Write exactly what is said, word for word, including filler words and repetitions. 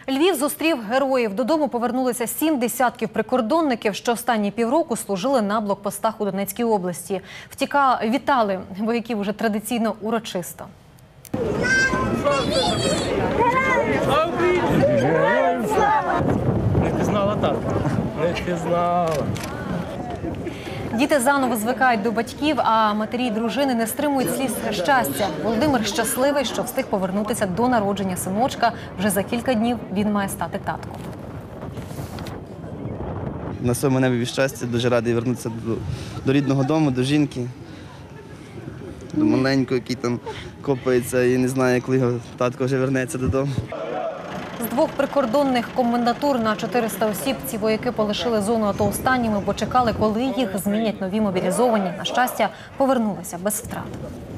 Львів зустрів героїв. Додому повернулися сім десятків прикордонників, що останні півроку служили на блокпостах у Донецькій області. Втіка... Вітали вояків уже традиційно урочисто. Не пізнала так. Не пізнала. Діти заново звикають до батьків, а матері й дружини не стримують сліз щастя. Володимир щасливий, що встиг повернутися до народження синочка. Вже за кілька днів він має стати татком. На своєму небі від щастя, дуже радий повернутися до, до рідного дому, до жінки, до маленького, який там копається і не знає, коли його татко вже вернеться додому. З двох прикордонних комендатур на чотириста осіб ці вояки полишили зону АТО останніми, бо чекали, коли їх змінять нові мобілізовані. На щастя, повернулися без втрат.